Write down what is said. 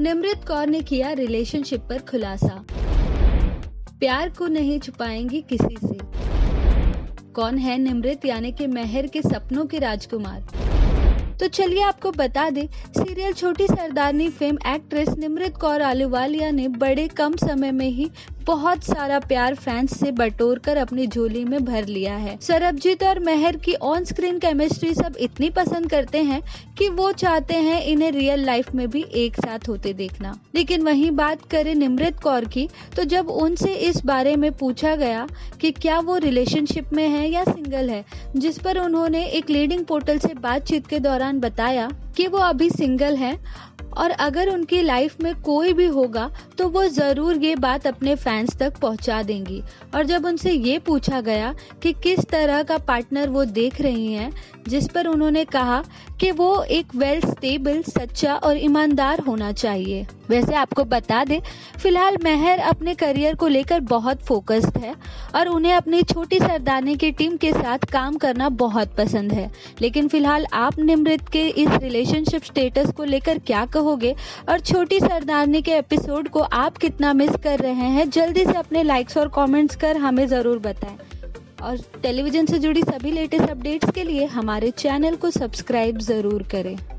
निमृत कौर ने किया रिलेशनशिप पर खुलासा। प्यार को नहीं छुपाएंगी किसी से। कौन है निमृत यानी कि मेहर के सपनों के राजकुमार? तो चलिए आपको बता दें, serial Choti Sardarni fame actress Nimrit Kaur Ahluwalia ने बड़े कम समय में ही बहुत सारा प्यार फैंस से बटोर कर अपनी झोली में भर लिया है। सरबजीत और मेहर की ऑन स्क्रीन केमिस्ट्री सब इतनी पसंद करते हैं कि वो चाहते हैं इन्हें रियल लाइफ में भी एक साथ होते देखना। लेकिन वहीं बात करें निमृत कौर की, तो जब उनसे इस बारे में पूछा गया कि क्या वो रिलेशनशिप में है या सिंगल है, जिस पर उन्होंने एक लीडिंग पोर्टल से बातचीत के दौरान बताया कि वो अभी सिंगल हैं और अगर उनकी लाइफ में कोई भी होगा तो वो जरूर ये बात अपने फैंस तक पहुंचा देंगी। और जब उनसे ये पूछा गया कि किस तरह का पार्टनर वो देख रही हैं, जिस पर उन्होंने कहा कि वो एक वेल स्टेबल, सच्चा और ईमानदार होना चाहिए। वैसे आपको बता दें, फिलहाल मेहर अपने करियर को लेकर बहुत फोकस्ड है और उन्हें अपनी छोटी सरदारनी की टीम के साथ काम करना बहुत पसंद है। लेकिन फिलहाल आप निमृत के इस रिलेशनशिप स्टेटस को लेकर क्या कहोगे और छोटी सरदारनी के एपिसोड को आप कितना मिस कर रहे हैं? जल्दी से अपने लाइक्स और कमेंट्स कर हमें ज़रूर बताएं। और टेलीविजन से जुड़ी सभी लेटेस्ट अपडेट्स के लिए हमारे चैनल को सब्सक्राइब ज़रूर करें।